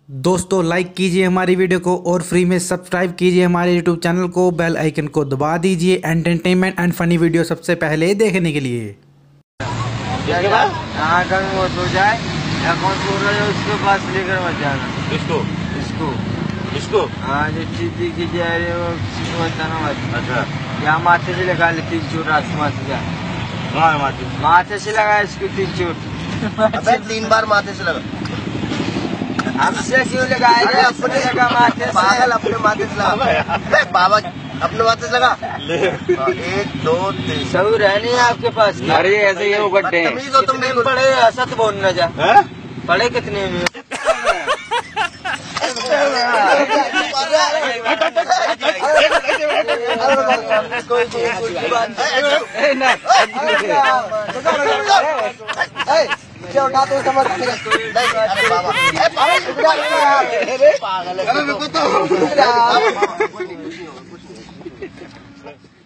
दोस्तों लाइक कीजिए हमारी वीडियो को और फ्री में सब्सक्राइब कीजिए हमारे यूट्यूब चैनल को, बेल आइकन को दबा दीजिए एंटरटेनमेंट एंड फनी वीडियो सबसे पहले देखने के लिए। वो तो जाए या कौन सो रहा है उसके पास लेकर मत जाना। इसको इसको इसको हाँ जो चीज की जा रही है वो बताना मत। अच्छा यहाँ माथे से लगा ले 3 चोट आसमान से जा। माथे से लगा इसको 3 चोट। अबे 3 बार माथे से लगा। हमसे क्यों लगाया? अपने लगा माथे से। पागल अपने माथे से लगा। बाबा अपने माथे से लगा। 1 2 3 सब रहने आपके पास। अरे ऐसे ही वो गड्ढे तुम नहीं पढ़े असत बोलना जा। पढ़े कितने में? उठा तो समझ पागल